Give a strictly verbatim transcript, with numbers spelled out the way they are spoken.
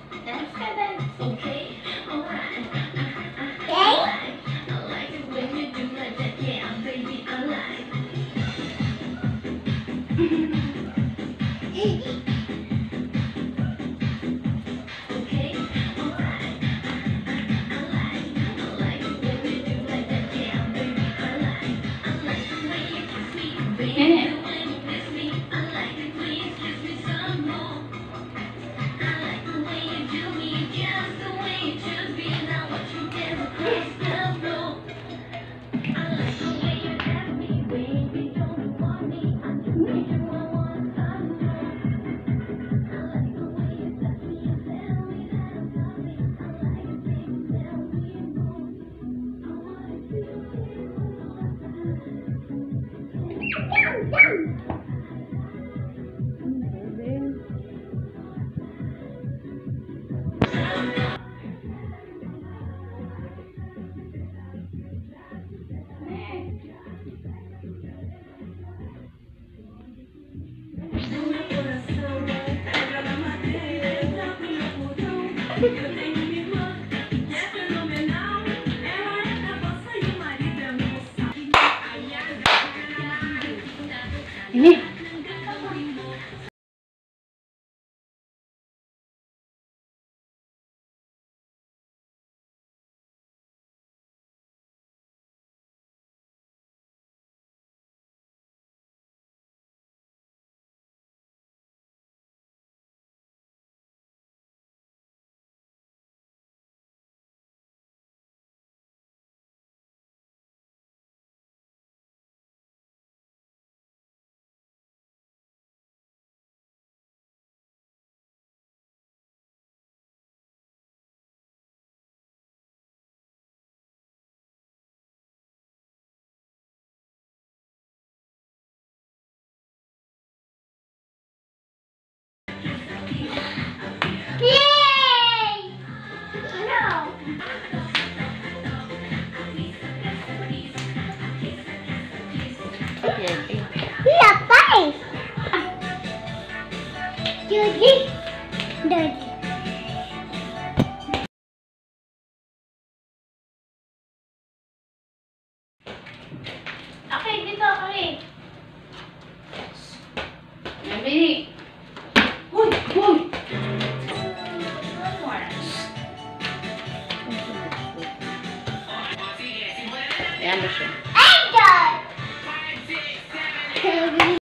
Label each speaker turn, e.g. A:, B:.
A: That's good then. Okay, alright.
B: Okay.
A: I like it when you do like that. Yeah, baby, I like. Okay, alright. I like. I like it when you do like that. Yeah, baby, I like. I like the way you kiss me, baby. When you kiss me, I like it. Please kiss me some more. I like the way you do me, just the way you choose me. Now what you get across the floor. I like the way you tap me, baby. Don't you want me? I just made you I want some more. I like the way you touch me and tell me that I'm sorry. I like it, baby. Tell me more. I wanna feel it one more
C: Ini.
B: Yay! No.
C: Okay, okay.
B: Yeah, guys. Judy. Judy.
A: Okay, dito, kami.
C: Nabili.